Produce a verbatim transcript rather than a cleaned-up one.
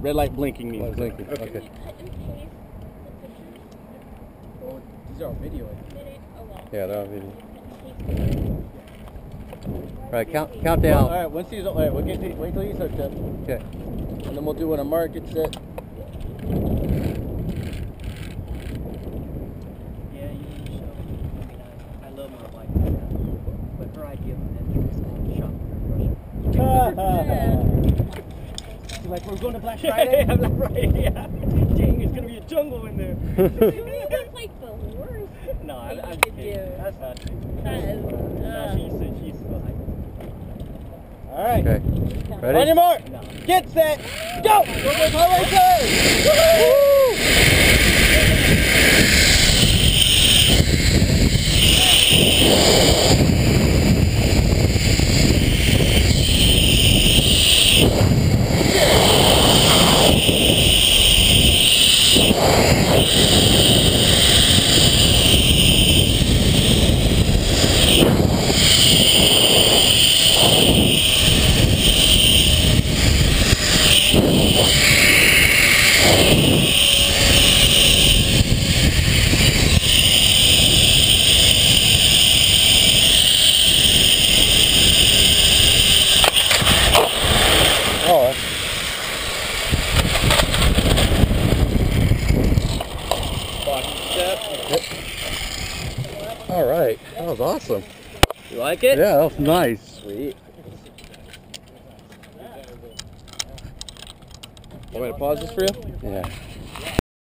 red light blinking means Light blinking. Okay. Okay. These are all video. Yeah, they're all video. All right, count count down. Well, all right, once these, all right, we'll get these, wait till he's hooked up. Okay. And then we'll do an mark it set. Yeah, you need to show. I mean, I, I love my wife, but her idea of an entrance is shop for She's like, we're going to Black Friday. Yeah, Black Friday. Yeah. Dang, it's gonna be a jungle in there. You look like the worst. No, I, Like I'm you just could kidding. do. That's not true. That is, No, uh, she used to, she used to go hiking. All right. Okay. Ready? On your mark. No. Get set. Go. Go, go, go, racers. Oh. All right. That was awesome. You like it? Yeah, that was nice. Sweet. Want me to pause this for you? Yeah.